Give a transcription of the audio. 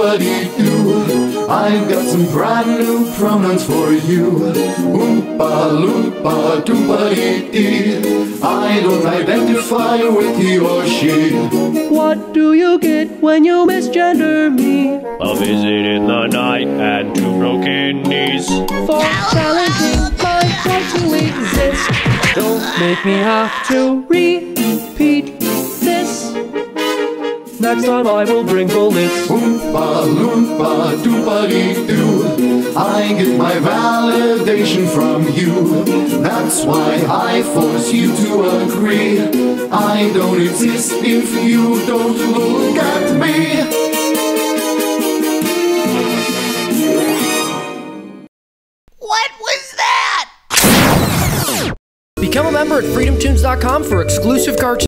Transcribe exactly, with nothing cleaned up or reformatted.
Oompa-dee-doo. I've got some brand new pronouns for you. Oompa, loompa, doompa-dee-dee. I don't identify with he or she. What do you get when you misgender me? A visit in the night and two broken knees. For challenging my right to exist. Don't make me have to repeat this. Next time I will bring bullets. Oompa, loompa, doompa-dee-doo. I get my validation from you. That's why I force you to agree. I don't exist if you don't look at me. What was that? Become a member at freedom tunes dot com for exclusive cartoons.